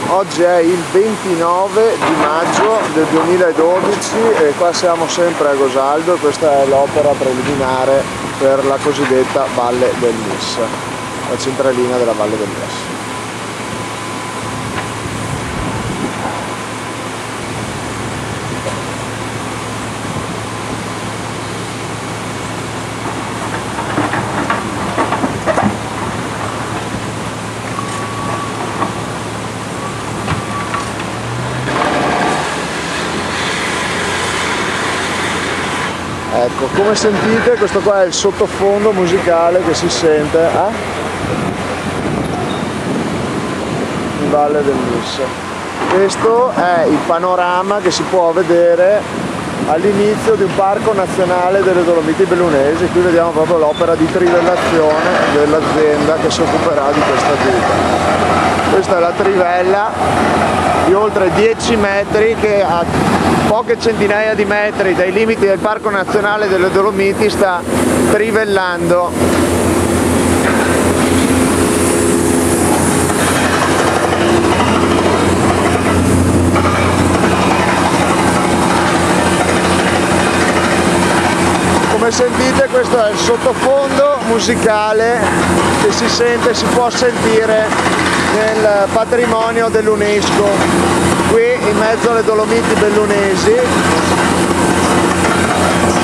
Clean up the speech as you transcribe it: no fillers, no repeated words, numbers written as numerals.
Oggi è il 29 di maggio del 2012 e qua siamo sempre a Gosaldo. Questa è l'opera preliminare per la cosiddetta Valle del Nis, la centralina della Valle del Nis. Ecco, come sentite questo qua è il sottofondo musicale che si sente in Valle del Nis. Questo è il panorama che si può vedere all'inizio di un parco nazionale delle Dolomiti Bellunesi. Qui vediamo proprio l'opera di trivellazione dell'azienda che si occuperà di questa ditta. Questa è la trivella di oltre 10 metri che a poche centinaia di metri dai limiti del Parco Nazionale delle Dolomiti sta trivellando. Come sentite questo è il sottofondo musicale che si sente, si può sentire nel patrimonio dell'UNESCO, qui in mezzo alle Dolomiti Bellunesi.